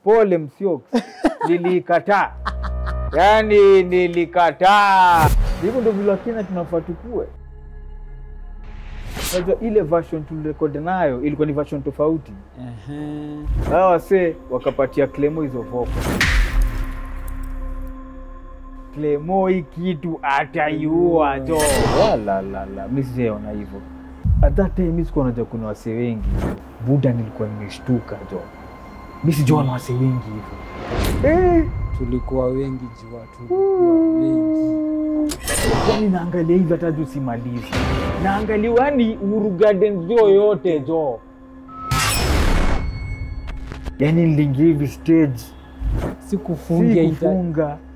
Pole Msiox. Nilikataa. Yaani nilikataa. Hivyo ndio vile kina tunafaa tukue. Unajua ile version tulirekodi nayo ilikuwa ni version tofauti. Hao wase wakapatia Clemo hizo vocal. Clemo hii kitu ataiua jo. La. Mimi sijaona hivyo. At that time mimi sikuwa najua kuna wase wengi. Buda nilikuwa nimeshtuka jo. Mimi sijaona wase wengi hivyo. Tulikuwa wengi Jua, tulikuwa wengi. Yaani naangalia hivi hata juu simalizi. Naangalia ni Uhuru Gardens yote jo. Yaani nilingia hivi stage Sikufunga